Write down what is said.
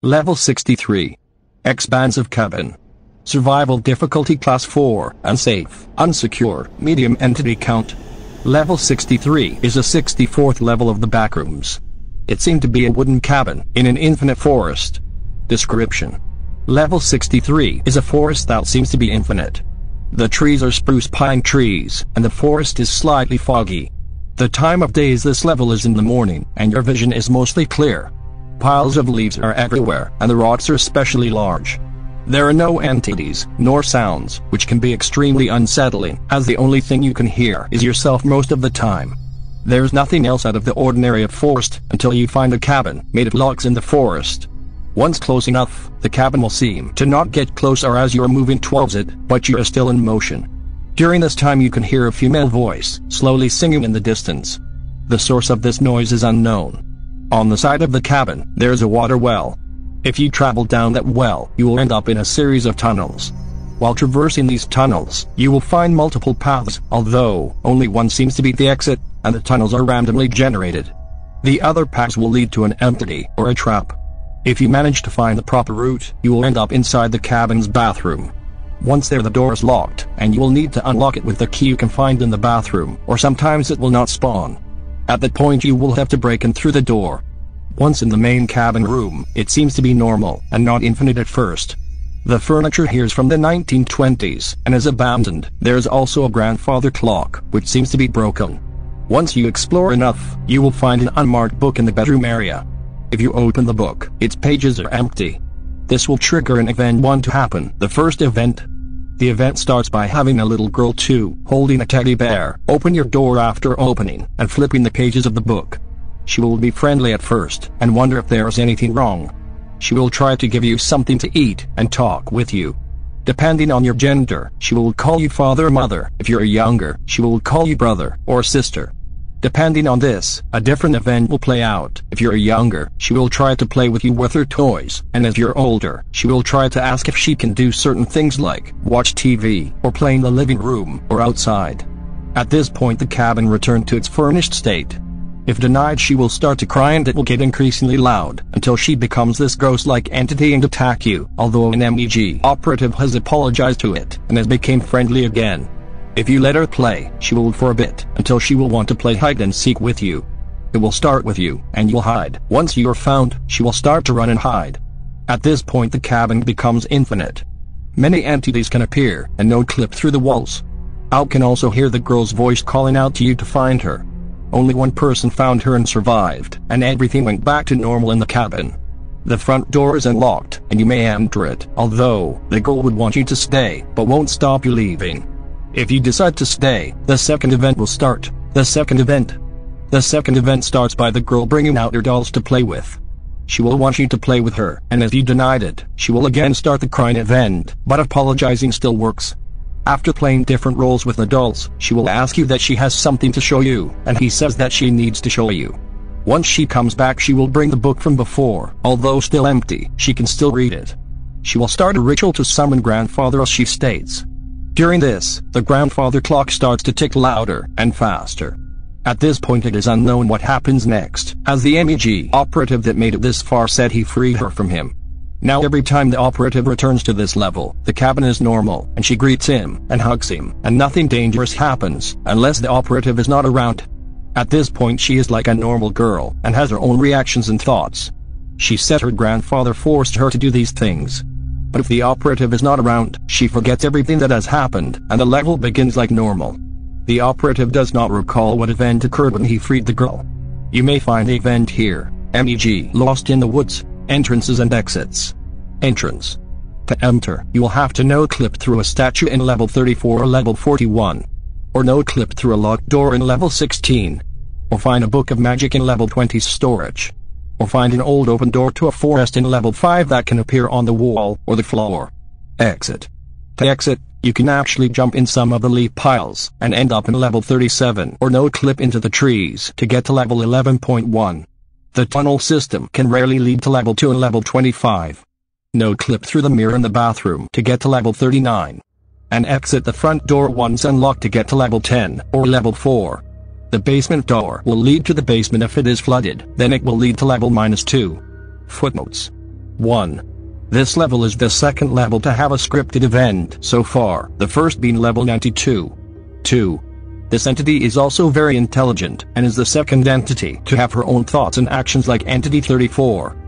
Level 63. Expansive Cabin. Survival difficulty class 4, unsafe, unsecure, medium entity count. Level 63 is the 64th level of the backrooms. It seemed to be a wooden cabin in an infinite forest. Description. Level 63 is a forest that seems to be infinite. The trees are spruce pine trees, and the forest is slightly foggy. The time of day is this level is in the morning, and your vision is mostly clear. Piles of leaves are everywhere, and the rocks are especially large. There are no entities, nor sounds, which can be extremely unsettling, as the only thing you can hear is yourself most of the time. There's nothing else out of the ordinary of forest until you find a cabin made of logs in the forest. Once close enough, the cabin will seem to not get closer as you are moving towards it, but you are still in motion. During this time you can hear a female voice slowly singing in the distance. The source of this noise is unknown. On the side of the cabin, there is a water well. If you travel down that well, you will end up in a series of tunnels. While traversing these tunnels, you will find multiple paths, although only one seems to be the exit, and the tunnels are randomly generated. The other paths will lead to an entity or a trap. If you manage to find the proper route, you will end up inside the cabin's bathroom. Once there, the door is locked, and you will need to unlock it with the key you can find in the bathroom, or sometimes it will not spawn. At that point you will have to break in through the door. Once in the main cabin room, it seems to be normal, and not infinite at first. The furniture here is from the 1920s, and is abandoned. There is also a grandfather clock, which seems to be broken. Once you explore enough, you will find an unmarked book in the bedroom area. If you open the book, its pages are empty. This will trigger an event 1 to happen. The first event. The event starts by having a little girl 2, holding a teddy bear, open your door after opening, and flipping the pages of the book. She will be friendly at first, and wonder if there is anything wrong. She will try to give you something to eat, and talk with you. Depending on your gender, she will call you father or mother. If you're younger, she will call you brother or sister. Depending on this, a different event will play out. If you're younger, she will try to play with you with her toys, and if you're older, she will try to ask if she can do certain things like watch TV, or play in the living room, or outside. At this point the cabin returned to its furnished state. If denied, she will start to cry and it will get increasingly loud, until she becomes this ghost-like entity and attack you, although an MEG operative has apologized to it, and has become friendly again. If you let her play, she will for a bit, until she will want to play hide and seek with you. It will start with you, and you'll hide. Once you are found, she will start to run and hide. At this point the cabin becomes infinite. Many entities can appear, and no clip through the walls. You can also hear the girl's voice calling out to you to find her. Only one person found her and survived, and everything went back to normal in the cabin. The front door is unlocked, and you may enter it, although the girl would want you to stay, but won't stop you leaving. If you decide to stay, the second event will start. The second event starts by the girl bringing out her dolls to play with. She will want you to play with her, and if you denied it, she will again start the crying event, but apologizing still works. After playing different roles with the dolls, she will ask you that she has something to show you, and he says that she needs to show you. Once she comes back, she will bring the book from before. Although still empty, she can still read it. She will start a ritual to summon grandfather, as she states. During this, the grandfather clock starts to tick louder and faster. At this point it is unknown what happens next, as the MEG operative that made it this far said he freed her from him. Now every time the operative returns to this level, the cabin is normal, and she greets him, and hugs him, and nothing dangerous happens, unless the operative is not around. At this point she is like a normal girl, and has her own reactions and thoughts. She said her grandfather forced her to do these things. But if the operative is not around, she forgets everything that has happened, and the level begins like normal. The operative does not recall what event occurred when he freed the girl. You may find the event here. MEG Lost in the Woods. Entrances and exits. Entrance. To enter, you will have to no-clip through a statue in level 34 or level 41. Or no-clip through a locked door in level 16. Or find a book of magic in level 20 storage. Or find an old open door to a forest in level 5 that can appear on the wall or the floor. Exit. To exit, you can actually jump in some of the leaf piles and end up in level 37, or no-clip into the trees to get to level 11.1. The tunnel system can rarely lead to level 2 and level 25. No-clip through the mirror in the bathroom to get to level 39. And exit the front door once unlocked to get to level 10 or level 4. The basement door will lead to the basement if it is flooded, then it will lead to level -2. Footnotes. 1. This level is the second level to have a scripted event so far, the first being level 92. 2. This entity is also very intelligent, and is the second entity to have her own thoughts and actions like Entity 34.